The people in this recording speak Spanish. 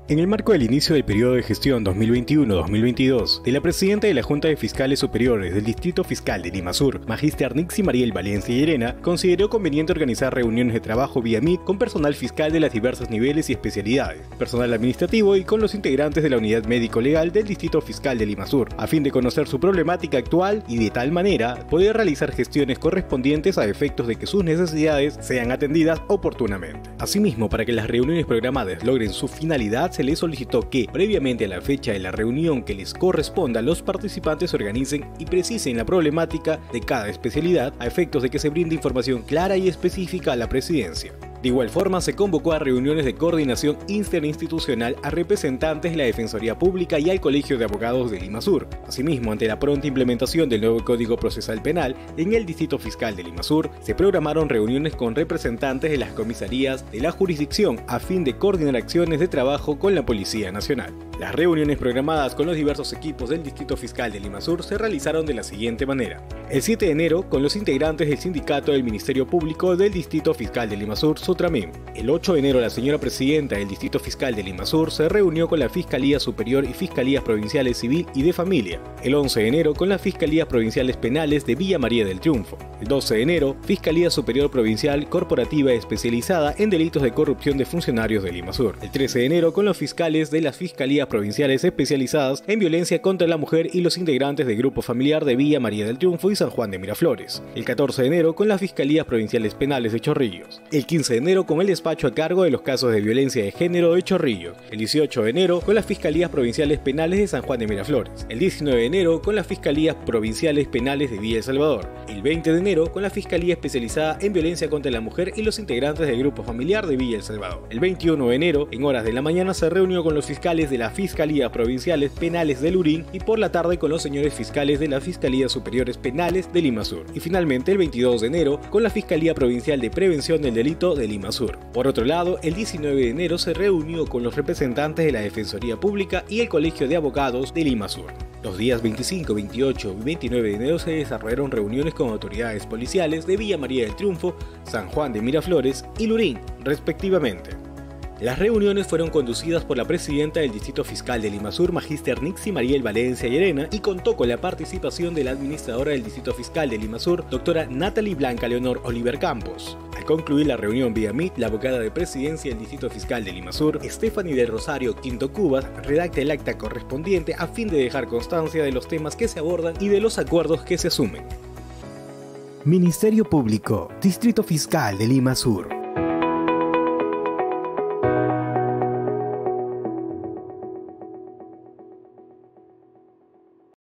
En el marco del inicio del periodo de gestión 2021-2022 de la presidenta de la Junta de Fiscales Superiores del Distrito Fiscal de Limasur, Magister Nixy Mariel Valencia Llerena, consideró conveniente organizar reuniones de trabajo vía Meet con personal fiscal de los diversos niveles y especialidades, personal administrativo y con los integrantes de la Unidad Médico-Legal del Distrito Fiscal de Limasur, a fin de conocer su problemática actual y de tal manera poder realizar gestiones correspondientes a efectos de que sus necesidades sean atendidas oportunamente. Asimismo, para que las reuniones programadas logren su finalidad, se les solicitó que, previamente a la fecha de la reunión que les corresponda, los participantes organicen y precisen la problemática de cada especialidad a efectos de que se brinde información clara y específica a la presidencia. De igual forma, se convocó a reuniones de coordinación interinstitucional a representantes de la Defensoría Pública y al Colegio de Abogados de Limasur. Asimismo, ante la pronta implementación del nuevo Código Procesal Penal en el Distrito Fiscal de Limasur, se programaron reuniones con representantes de las comisarías de la jurisdicción a fin de coordinar acciones de trabajo con la Policía Nacional. Las reuniones programadas con los diversos equipos del Distrito Fiscal de Limasur se realizaron de la siguiente manera. El 7 de enero, con los integrantes del Sindicato del Ministerio Público del Distrito Fiscal de Limasur, Sutramim. El 8 de enero, la señora presidenta del Distrito Fiscal de Limasur se reunió con la Fiscalía Superior y Fiscalías Provinciales Civil y de Familia. El 11 de enero, con las Fiscalías Provinciales Penales de Villa María del Triunfo. El 12 de enero, Fiscalía Superior Provincial Corporativa especializada en delitos de corrupción de funcionarios de Limasur. El 13 de enero, con los fiscales de las Fiscalías Provinciales especializadas en violencia contra la mujer y los integrantes del Grupo Familiar de Villa María del Triunfo y San Juan de Miraflores. El 14 de enero, con las Fiscalías Provinciales Penales de Chorrillos. El 15 de enero, con el despacho a cargo de los casos de violencia de género de Chorrillos. El 18 de enero, con las Fiscalías Provinciales Penales de San Juan de Miraflores. El 19 de enero, con las Fiscalías Provinciales Penales de Villa El Salvador. El 20 de enero, con la Fiscalía Especializada en Violencia contra la Mujer y los integrantes del Grupo Familiar de Villa El Salvador. El 21 de enero, en horas de la mañana, se reunió con los fiscales de las Fiscalías Provinciales Penales de Lurín y por la tarde con los señores fiscales de las Fiscalías Superiores Penales de Limasur. Y finalmente, el 22 de enero, con la Fiscalía Provincial de Prevención del Delito de Limasur. Por otro lado, el 19 de enero se reunió con los representantes de la Defensoría Pública y el Colegio de Abogados de Limasur. Los días 25, 28 y 29 de enero se desarrollaron reuniones con autoridades policiales de Villa María del Triunfo, San Juan de Miraflores y Lurín, respectivamente. Las reuniones fueron conducidas por la presidenta del Distrito Fiscal de Limasur, Magister Nixy Mariel Valencia Llerena, y contó con la participación de la administradora del Distrito Fiscal de Limasur, doctora Natalie Blanca Leonor Oliver Campos. Al concluir la reunión vía Meet, la abogada de presidencia del Distrito Fiscal de Limasur, Stephanie del Rosario Quinto Cubas, redacta el acta correspondiente a fin de dejar constancia de los temas que se abordan y de los acuerdos que se asumen. Ministerio Público, Distrito Fiscal de Limasur.